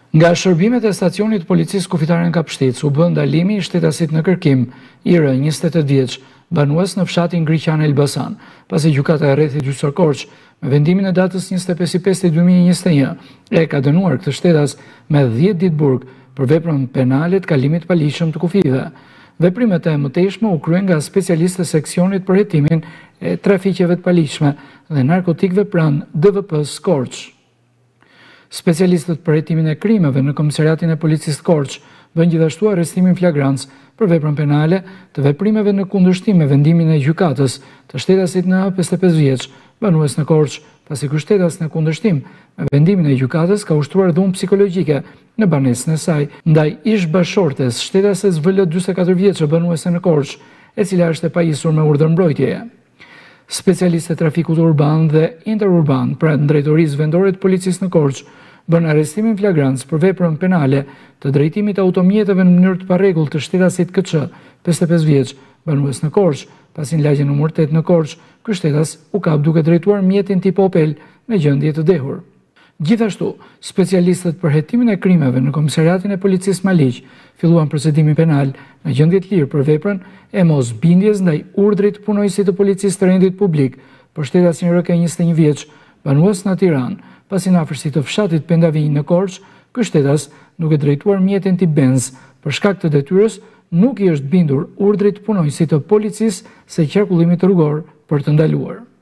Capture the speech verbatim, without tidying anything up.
Nga shërbimet e stacionit policisë kufitare në Kapshtic u bë ndalimi i shtetasit në kërkim, I R njëzet e tetë vjeç, banues në fshatin Griqan Elbasan, pasi gjykata e rrethit gjyqësor Korçë, me vendimin e datës njëzet e pesë nëntor dy mijë e njëzet e një, e ka dënuar këtë shtetas me dhjetë ditë burg për veprën penale të kalimit paligjshëm të kufive. Veprimet e mëtejshme u kryen nga specialistët e seksionit për hetimin e trafiqeve të paligjshme dhe narkotikëve pranë D V P-s Korçë. Specialistët për hetimin e krimeve në Komisariatin e Policisë Korçë bën gjithashtu arrestimin flagrans për veprën penale të veprimeve në kundërshtim me vendimin e gjykatës të shtetasit në pesëdhjetë e pesë vjeç, banues në Korçë, pasi ky shtetas në kundërshtim me vendimin e gjykatës ka ushtruar dhunë psikologjike në banesën e saj ndaj ish bashortes shtetases V L njëzet e katër vjeçe banuese në Korçë, e cila është e pajisur me urdhër mbrojtjeje. Specialistët e trafikut urban dhe interurban pranë drejtorisë vendore të policisë në Korçë bën arrestimin flagrans për veprën penale të drejtimit automjeteve në mënyrë të parregullt të shtetasit K Ç, pesëdhjetë e pesë vjeç, banues në Korçë, pasi në lagjen numër tetë në Korçë, ky shtetas u kap duke drejtuar mjetin tip Opel në gjendje të dehur. Gjithashtu, specialistët për hetimin e krimeve në Komisariatin e Policisë Maligj filluan procedimin penal në gjendje të lirë për veprën e mosbindjes ndaj urdhrit punojësit të policisë të rendit publik për shtetasin R K njëzet e një vjeç, banues në Tiranë, pasi në afërsi të fshatit Pendavinj në Korçë, ky shtetas, duke drejtuar mjetin tip Benz për shkak të detyrës, nuk I është bindur urdhrit punojësit të policisë së qarkullimit rrugor për të ndaluar.